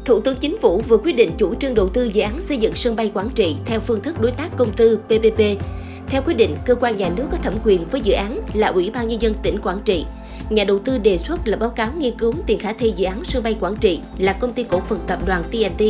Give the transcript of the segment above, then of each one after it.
Thủ tướng Chính phủ vừa quyết định chủ trương đầu tư dự án xây dựng sân bay Quảng Trị theo phương thức đối tác công tư PPP. Theo quyết định, cơ quan nhà nước có thẩm quyền với dự án là Ủy ban Nhân dân tỉnh Quảng Trị. Nhà đầu tư đề xuất là báo cáo nghiên cứu tiền khả thi dự án sân bay Quảng Trị là công ty cổ phần tập đoàn TNT.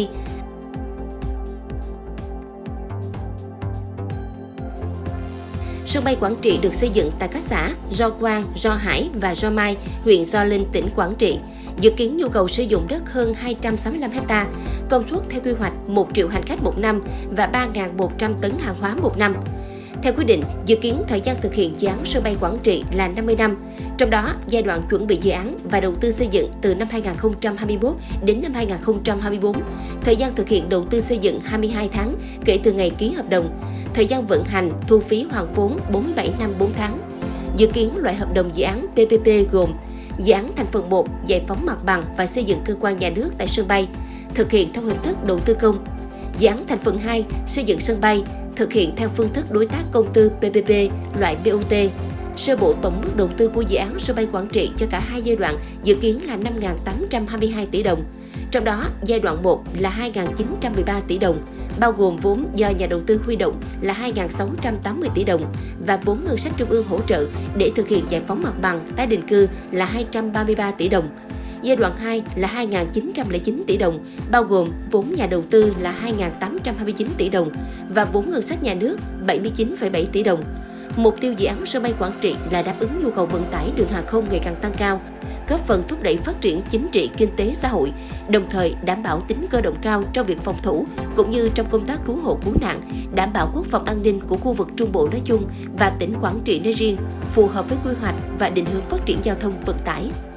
Sân bay Quảng Trị được xây dựng tại các xã Gio Quang, Gio Hải và Gio Mai, huyện Gio Linh, tỉnh Quảng Trị. Dự kiến nhu cầu sử dụng đất hơn 265 ha, công suất theo quy hoạch 1 triệu hành khách một năm và 3.100 tấn hàng hóa một năm. Theo quyết định, dự kiến thời gian thực hiện dự án sân bay Quảng Trị là 50 năm, trong đó giai đoạn chuẩn bị dự án và đầu tư xây dựng từ năm 2021 đến năm 2024, thời gian thực hiện đầu tư xây dựng 22 tháng kể từ ngày ký hợp đồng, thời gian vận hành thu phí hoàn vốn 47 năm 4 tháng. Dự kiến loại hợp đồng dự án PPP gồm dự án thành phần 1 giải phóng mặt bằng và xây dựng cơ quan nhà nước tại sân bay, thực hiện theo hình thức đầu tư công. Dự án thành phần 2 xây dựng sân bay, thực hiện theo phương thức đối tác công tư PPP loại BOT. Sơ bộ tổng mức đầu tư của dự án sân bay Quảng Trị cho cả hai giai đoạn dự kiến là 5.822 tỷ đồng. Trong đó, giai đoạn 1 là 2.913 tỷ đồng, bao gồm vốn do nhà đầu tư huy động là 2.680 tỷ đồng và vốn ngân sách trung ương hỗ trợ để thực hiện giải phóng mặt bằng tái định cư là 233 tỷ đồng. Giai đoạn 2 là 2.909 tỷ đồng, bao gồm vốn nhà đầu tư là 2.829 tỷ đồng và vốn ngân sách nhà nước 79,7 tỷ đồng. Mục tiêu dự án sân bay Quảng Trị là đáp ứng nhu cầu vận tải đường hàng không ngày càng tăng cao, góp phần thúc đẩy phát triển chính trị, kinh tế, xã hội, đồng thời đảm bảo tính cơ động cao trong việc phòng thủ cũng như trong công tác cứu hộ cứu nạn, đảm bảo quốc phòng an ninh của khu vực Trung Bộ nói chung và tỉnh Quảng Trị nói riêng, phù hợp với quy hoạch và định hướng phát triển giao thông vận tải.